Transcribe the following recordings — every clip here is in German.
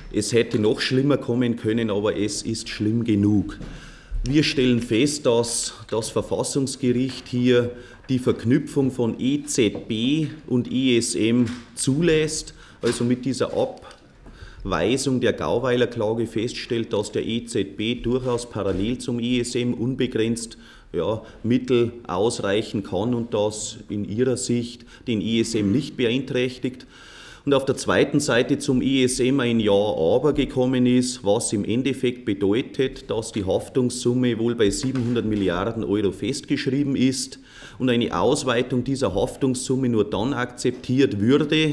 Es hätte noch schlimmer kommen können, aber es ist schlimm genug. Wir stellen fest, dass das Verfassungsgericht hier die Verknüpfung von EZB und ESM zulässt, also mit dieser Abweisung der Gauweiler-Klage feststellt, dass der EZB durchaus parallel zum ESM unbegrenzt Mittel ausreichen kann und das in ihrer Sicht den ESM nicht beeinträchtigt. Und auf der zweiten Seite zum ESM ein Ja-Aber gekommen ist, was im Endeffekt bedeutet, dass die Haftungssumme wohl bei 700 Milliarden Euro festgeschrieben ist und eine Ausweitung dieser Haftungssumme nur dann akzeptiert würde,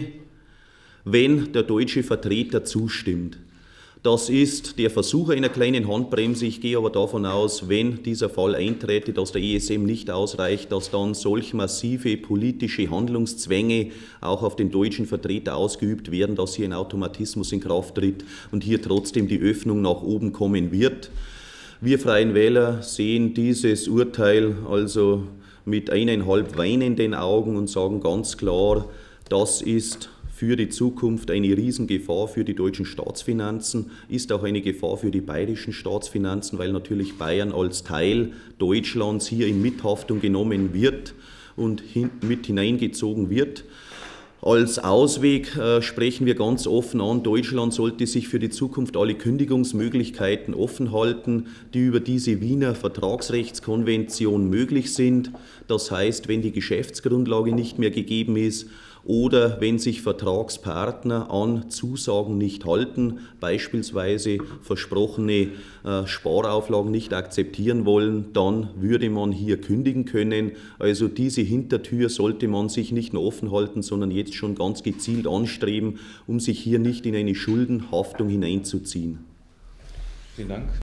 wenn der deutsche Vertreter zustimmt. Das ist der Versuch einer kleinen Handbremse. Ich gehe aber davon aus, wenn dieser Fall einträte, dass der ESM nicht ausreicht, dass dann solch massive politische Handlungszwänge auch auf den deutschen Vertreter ausgeübt werden, dass hier ein Automatismus in Kraft tritt und hier trotzdem die Öffnung nach oben kommen wird. Wir Freien Wähler sehen dieses Urteil also mit 1,5 weinenden Augen und sagen ganz klar, das ist für die Zukunft eine Riesengefahr für die deutschen Staatsfinanzen, ist auch eine Gefahr für die bayerischen Staatsfinanzen, weil natürlich Bayern als Teil Deutschlands hier in Mithaftung genommen wird und mit hineingezogen wird. Als Ausweg sprechen wir ganz offen an, Deutschland sollte sich für die Zukunft alle Kündigungsmöglichkeiten offen halten, die über diese Wiener Vertragsrechtskonvention möglich sind. Das heißt, wenn die Geschäftsgrundlage nicht mehr gegeben ist, oder wenn sich Vertragspartner an Zusagen nicht halten, beispielsweise versprochene Sparauflagen nicht akzeptieren wollen, dann würde man hier kündigen können. Also diese Hintertür sollte man sich nicht nur offen halten, sondern jetzt schon ganz gezielt anstreben, um sich hier nicht in eine Schuldenhaftung hineinzuziehen. Vielen Dank.